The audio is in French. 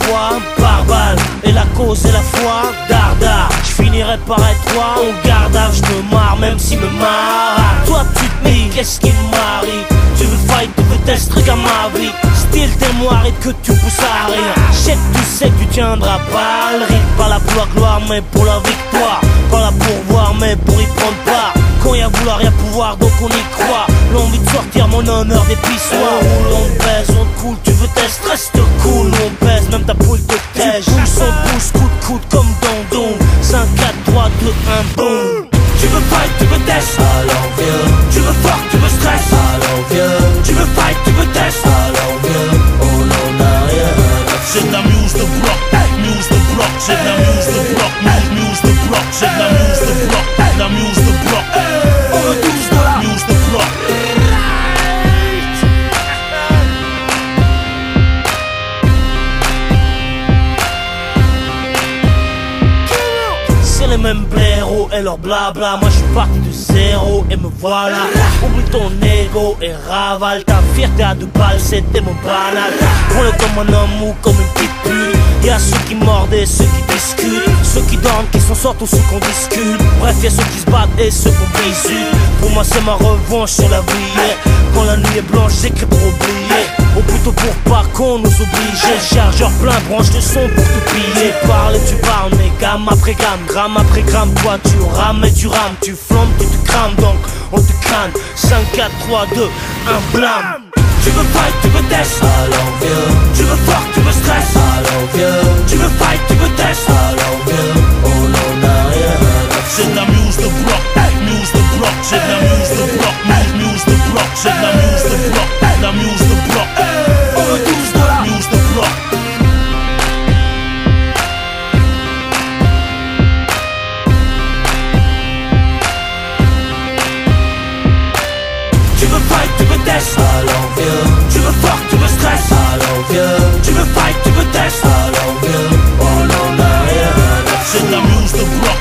fois par balle, et la cause est la foi. Dardard, je finirai par être roi. On garde à je me marre même s'il me marre. Toi tu te dis qu'est-ce qui m'arrive? Tu veux fight, tu veux test, regarde ma vie. Style t'es noir et que tu pousses à rire. Je sais que tu sais que tu tiendras pas le rythme. Pas là pour la gloire mais pour la victoire. Pas là pour voir mais pour y prendre part. Quand y'a vouloir y'a pouvoir donc on y croit. L'envie de sortir mon honneur des pissoirs. On roule, on pèse, on te coule, tu veux test, reste cool. On pèse, même ta poule te tège. Tu pousses, on pousse, coup de coude comme dans Doom. 5, 4, 3, 2, 1, boum. Tu veux fight, tu veux test, alors viens. Tu veux fort, tu veux stress, alors viens. Tu veux fight, tu veux test, alors viens. On n'en a rien à faire. C'est de la muse de bloc, muse de bloc. C'est de la muse de bloc, muse de bloc. C'est de la muse de bloc, la muse de bloc. On veut tous de la muse de bloc. C'est les mêmes blaireaux et leur blabla. Moi je suis parti de zéro et me voilà. Oublie ton ego et ravale ta fierté à 2 balles, c'était mon banal. Roule comme un homme ou comme une petite pute. Y'a ceux qui mordent et ceux qui discutent. Ceux qui dorment, qui s'en sortent ou ceux qu'on discute. Bref y'a ceux qui se battent et ceux qu'on bisu. Pour moi c'est ma revanche sur la vie. Quand la nuit est blanche j'écris pour oublier. Ou plutôt pour pas qu'on nous oblige. Chargeur plein, branche de son pour tout piller. Parle et tu parles mais gamme après gamme, gramme après gramme. Toi tu rames et tu rames, tu flambes, tu te crames. Donc on te crâne, 5, 4, 3, 2, 1 blâme. Tu veux fight, tu veux test, alors viens. Tu veux fort, tu veux stress, alors viens. Tu veux fight, tu veux test, alors viens. On n'en a rien à faire. C'est de la muse de bloc, muse de bloc. C'est de la muse de bloc, muse de bloc. C'est de la muse de bloc, la muse de bloc. On veut tous de la muse de bloc. Tu veux fight, tu veux test, alors viens. Tu veux fort, tu veux stress, alors viens. Tu veux fight, tu veux test, alors viens. On n'en a rien à faire. C'est de la muse de bloc,